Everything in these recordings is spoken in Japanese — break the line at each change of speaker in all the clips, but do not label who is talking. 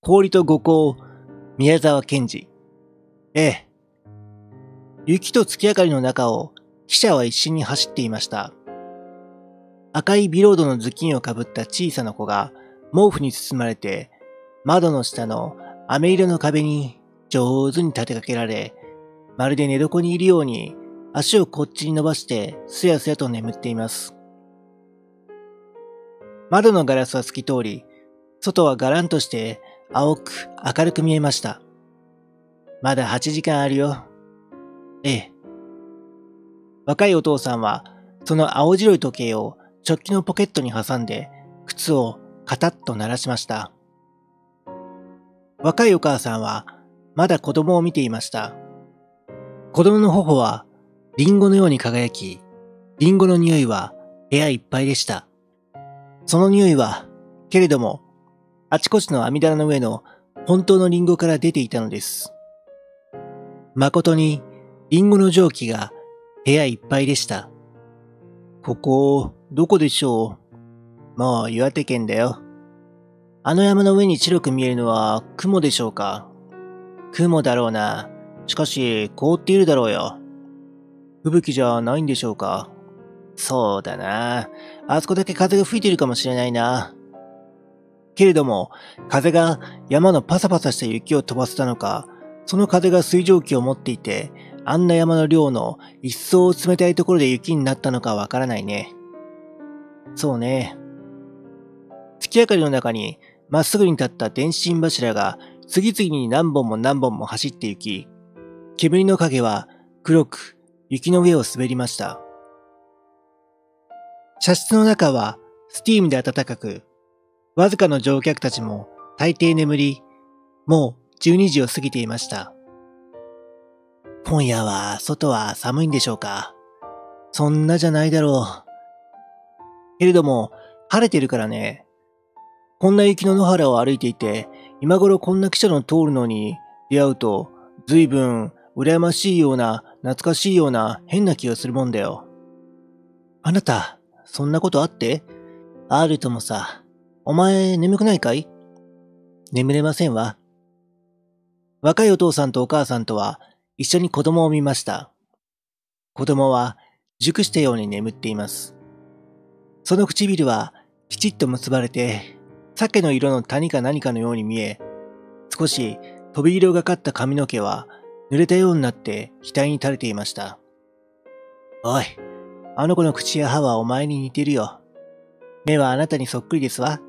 氷と五行、宮沢賢治。ええ。雪と月明かりの中を汽車は一心に走っていました。赤いビロードの頭巾をかぶった小さな子が毛布に包まれて、窓の下の飴色の壁に上手に立てかけられ、まるで寝床にいるように足をこっちに伸ばしてすやすやと眠っています。窓のガラスは透き通り、外はガランとして青く明るく見えました。まだ8時間あるよ。ええ。若いお父さんはその青白い時計をチョッキのポケットに挟んで靴をカタッと鳴らしました。若いお母さんはまだ子供を見ていました。子供の頬はリンゴのように輝き、リンゴの匂いは部屋いっぱいでした。その匂いは、けれども、あちこちの網棚の上の本当のリンゴから出ていたのです。誠にリンゴの蒸気が部屋いっぱいでした。ここ、どこでしょう？もう岩手県だよ。あの山の上に白く見えるのは雲でしょうか？雲だろうな。しかし、凍っているだろうよ。吹雪じゃないんでしょうか？そうだな。あそこだけ風が吹いているかもしれないな。けれども、風が山のパサパサした雪を飛ばせたのか、その風が水蒸気を持っていて、あんな山の稜の一層冷たいところで雪になったのかわからないね。そうね。月明かりの中にまっすぐに立った電信柱が次々に何本も何本も走って行き、煙の影は黒く雪の上を滑りました。車室の中はスティームで暖かく、わずかの乗客たちも大抵眠り、もう12時を過ぎていました。今夜は外は寒いんでしょうか？そんなじゃないだろう。けれども晴れてるからね。こんな雪の野原を歩いていて、今頃こんな汽車の通るのに出会うと、随分羨ましいような懐かしいような変な気がするもんだよ。あなた、そんなことあって？あるともさ。お前眠くないかい？眠れませんわ。若いお父さんとお母さんとは一緒に子供を見ました。子供は熟したように眠っています。その唇はきちっと結ばれて、鮭の色の谷か何かのように見え、少し飛び色がかった髪の毛は濡れたようになって額に垂れていました。おい、あの子の口や歯はお前に似てるよ。目はあなたにそっくりですわ。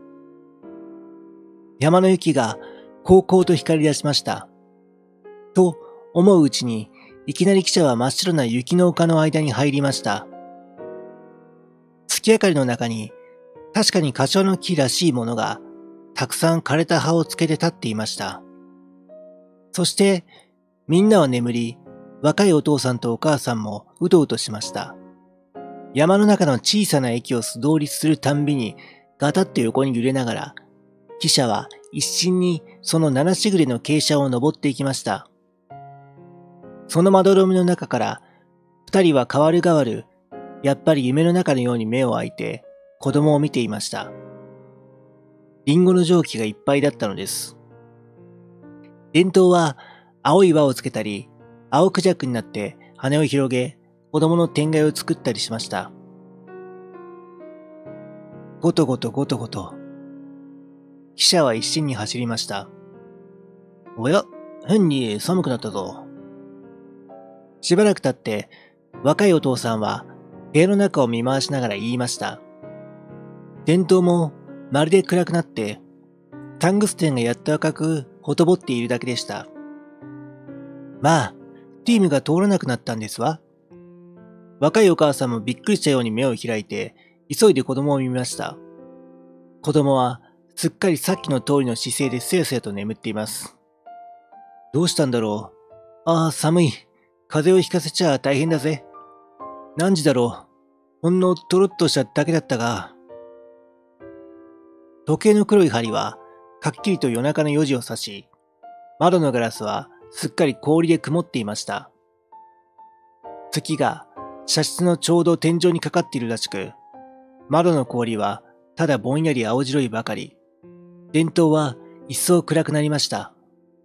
山の雪がこうこうと光り出しました。と思ううちに、いきなり汽車は真っ白な雪の丘の間に入りました。月明かりの中に、確かに柏の木らしいものが、たくさん枯れた葉をつけて立っていました。そして、みんなは眠り、若いお父さんとお母さんもうとうとしました。山の中の小さな駅を素通りするたんびに、ガタッと横に揺れながら、汽車は一心にその七しぐれの傾斜を登っていきました。そのまどろみの中から、二人は代わる代わる、やっぱり夢の中のように目を開いて、子供を見ていました。リンゴの蒸気がいっぱいだったのです。伝統は青い輪をつけたり、青クジャクになって羽を広げ、子供の天蓋を作ったりしました。ごとごとごとごと。汽車は一心に走りました。おや、変に寒くなったぞ。しばらく経って、若いお父さんは部屋の中を見回しながら言いました。電灯もまるで暗くなって、タングステンがやっと赤くほとぼっているだけでした。まあ、スティームが通らなくなったんですわ。若いお母さんもびっくりしたように目を開いて、急いで子供を見ました。子供はすっかりさっきの通りの姿勢ですやすやと眠っています。どうしたんだろう。ああ、寒い。風邪をひかせちゃ大変だぜ。何時だろう。ほんのとろっとしただけだったが。時計の黒い針は、かっきりと夜中の4時を指し、窓のガラスはすっかり氷で曇っていました。月が車室のちょうど天井にかかっているらしく、窓の氷はただぼんやり青白いばかり。電灯は一層暗くなりました。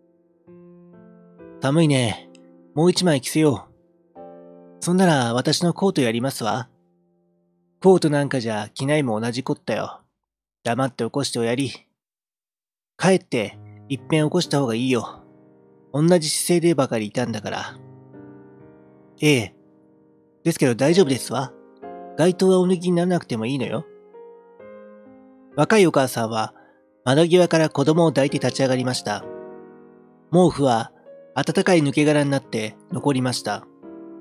寒いね。もう一枚着せよう。そんなら私のコートやりますわ。コートなんかじゃ着ないも同じこったよ。黙って起こしておやり。帰っていっぺん起こした方がいいよ。同じ姿勢でばかりいたんだから。ええ。ですけど大丈夫ですわ。街灯はお脱ぎにならなくてもいいのよ。若いお母さんは窓際から子供を抱いて立ち上がりました。毛布は暖かい抜け殻になって残りました。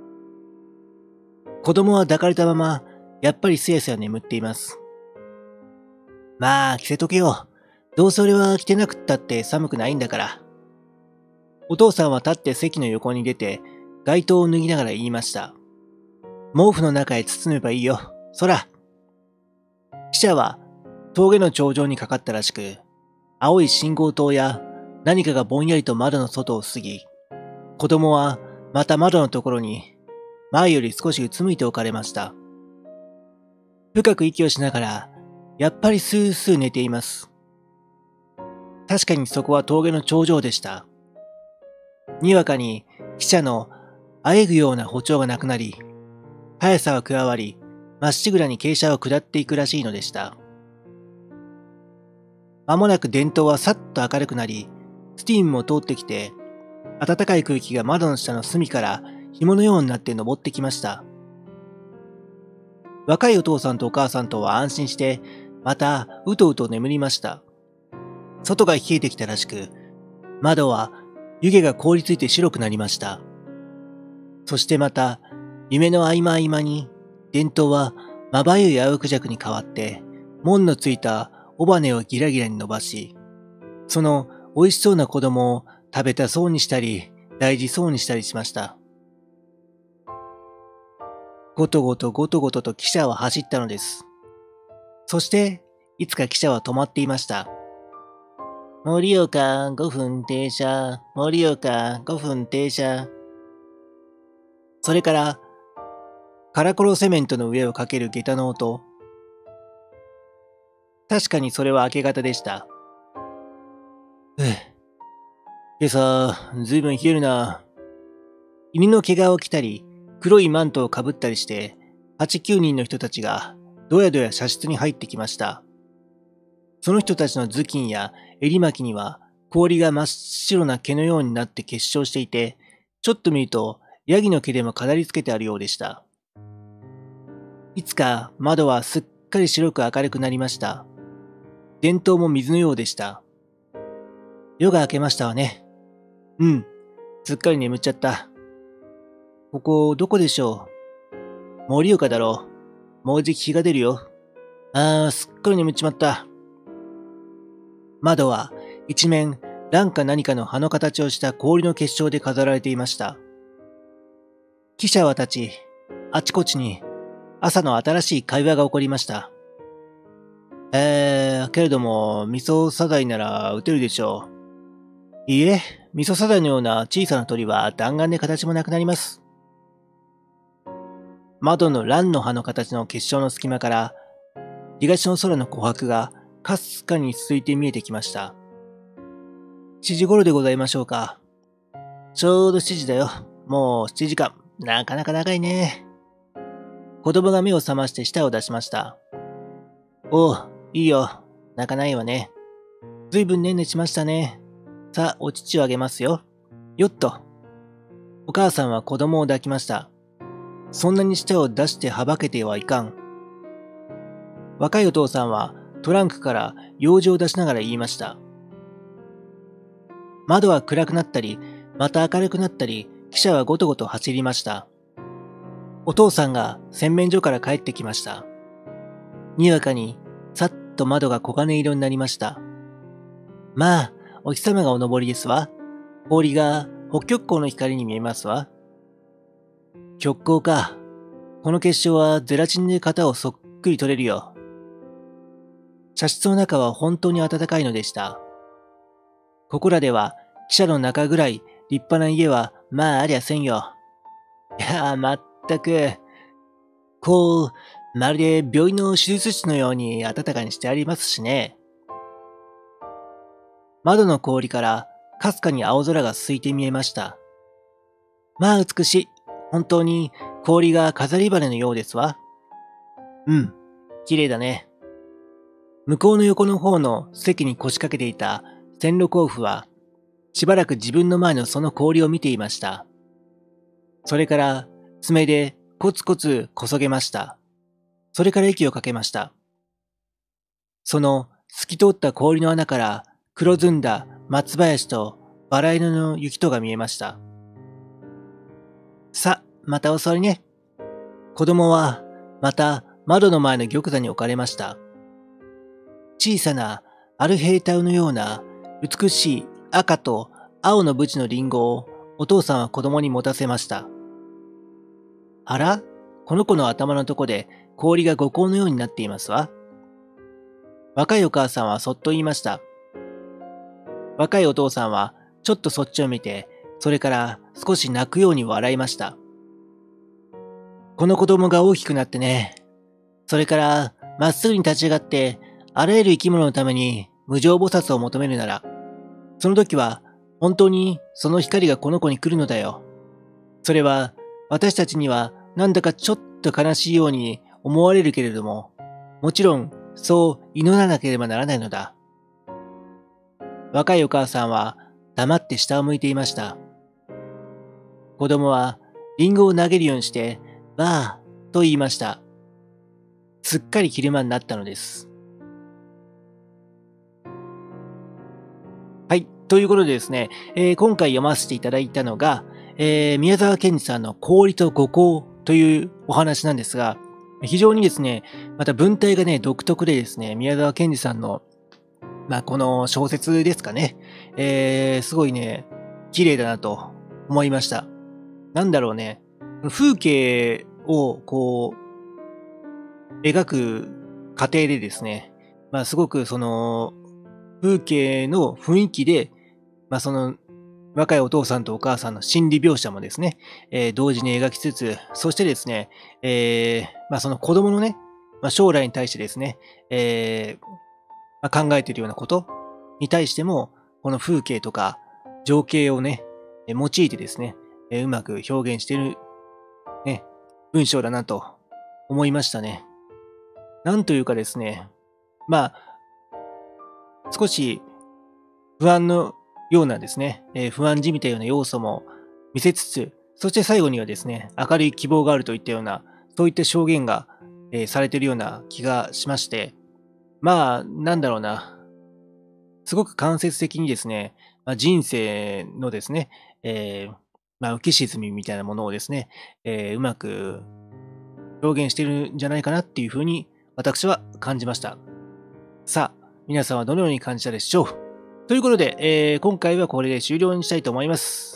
子供は抱かれたまま、やっぱりすやすや眠っています。まあ、着せとけよ。どうせ俺は着てなくったって寒くないんだから。お父さんは立って席の横に出て、街灯を脱ぎながら言いました。毛布の中へ包めばいいよ。そら。汽車は峠の頂上にかかったらしく、青い信号灯や何かがぼんやりと窓の外を過ぎ、子供はまた窓のところに前より少しうつむいておかれました。深く息をしながら、やっぱりスースー寝ています。確かにそこは峠の頂上でした。にわかに汽車のあえぐような歩調がなくなり、速さは加わり、まっしぐらに傾斜を下っていくらしいのでした。間もなく電灯はさっと明るくなり、スティームも通ってきて、暖かい空気が窓の下の隅から紐のようになって登ってきました。若いお父さんとお母さんとは安心して、またうとうと眠りました。外が冷えてきたらしく、窓は湯気が凍りついて白くなりました。そしてまた、夢の合間合間に、電灯はまばゆい青くじゃくに変わって、門のついた尾羽をギラギラに伸ばし、その美味しそうな子供を食べたそうにしたり、大事そうにしたりしました。ごとごとごとごとと汽車は走ったのです。そして、いつか汽車は止まっていました。盛岡5分停車、盛岡5分停車。それから、カラコロセメントの上をかける下駄の音。確かにそれは明け方でした。今朝、ずいぶん冷えるな。犬の毛皮を着たり、黒いマントをかぶったりして、8、9人の人たちが、どやどや車室に入ってきました。その人たちの頭巾や襟巻きには、氷が真っ白な毛のようになって結晶していて、ちょっと見ると、ヤギの毛でも飾り付けてあるようでした。いつか窓はすっかり白く明るくなりました。電灯も水のようでした。夜が明けましたわね。うん、すっかり眠っちゃった。ここ、どこでしょう。盛岡だろう。もうじき日が出るよ。すっかり眠っちまった。窓は一面、蘭か何かの葉の形をした氷の結晶で飾られていました。汽車は立ち、あちこちに朝の新しい会話が起こりました。けれども、味噌サザエなら撃てるでしょう。いいえ、味噌サザエのような小さな鳥は弾丸で形もなくなります。窓の蘭の葉の形の結晶の隙間から、東の空の琥珀がかすかに続いて見えてきました。7時頃でございましょうか。ちょうど7時だよ。もう7時間。なかなか長いね。子供が目を覚まして舌を出しました。おう、いいよ。泣かないわね。ずいぶんねんねしましたね。さあ、お乳をあげますよ。よっと。お母さんは子供を抱きました。そんなに舌を出してはばけてはいかん。若いお父さんはトランクから用事を出しながら言いました。窓は暗くなったり、また明るくなったり、汽車はごとごと走りました。お父さんが洗面所から帰ってきました。にわかに、さっと窓が黄金色になりました。まあ、お日様がお昇りですわ。氷が北極光の光に見えますわ。極光か。この結晶はゼラチンで型をそっくり取れるよ。茶室の中は本当に暖かいのでした。ここらでは、汽車の中ぐらい立派な家はまあありゃせんよ。いやまったく。こう、まるで病院の手術室のように暖かにしてありますしね。 窓の氷からかすかに青空が透いて見えました。まあ美しい。本当に氷が飾り羽のようですわ。うん、綺麗だね。向こうの横の方の席に腰掛けていた千六甲府は、しばらく自分の前のその氷を見ていました。それから爪でコツコツこそげました。それから息をかけました。その透き通った氷の穴から黒ずんだ松林とバラ色の雪とが見えました。さ、またお座りね。子供はまた窓の前の玉座に置かれました。小さなアルヘイタウのような美しい赤と青のブチのリンゴをお父さんは子供に持たせました。あら、この子の頭のとこで氷が五光のようになっていますわ。若いお母さんはそっと言いました。若いお父さんはちょっとそっちを見て、それから少し泣くように笑いました。この子供が大きくなってね、それからまっすぐに立ち上がってあらゆる生き物のために無常菩薩を求めるなら、その時は本当にその光がこの子に来るのだよ。それは私たちにはなんだかちょっと悲しいように思われるけれども、もちろんそう祈らなければならないのだ。若いお母さんは黙って下を向いていました。子供はリンゴを投げるようにして、ばあと言いました。すっかり昼間になったのです。はい。ということでですね、今回読ませていただいたのが、宮沢賢治さんの氷と五光というお話なんですが、非常にですね、また文体がね、独特でですね、宮沢賢治さんの、この小説ですかね、すごいね、綺麗だなと思いました。なんだろうね、風景をこう、描く過程でですね、すごくその、風景の雰囲気で、その、若いお父さんとお母さんの心理描写もですね、同時に描きつつ、そしてですね、その子供のね、将来に対してですね、考えているようなことに対しても、この風景とか情景をね、用いてですね、うまく表現している、ね、文章だなと思いましたね。なんというかですね、少し不安のようなですね、不安じみたような要素も見せつつ、そして最後にはですね、明るい希望があるといったような、そういった証言が、されているような気がしまして、なんだろうな、すごく間接的にですね、人生のですね、浮き沈みみたいなものをですね、うまく表現しているんじゃないかなっていうふうに私は感じました。さあ、皆さんはどのように感じたでしょう？ということで、今回はこれで終了にしたいと思います。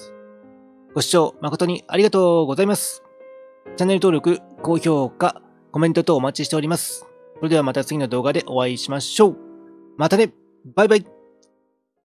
ご視聴誠にありがとうございます。チャンネル登録、高評価、コメント等お待ちしております。それではまた次の動画でお会いしましょう。またね、バイバイ。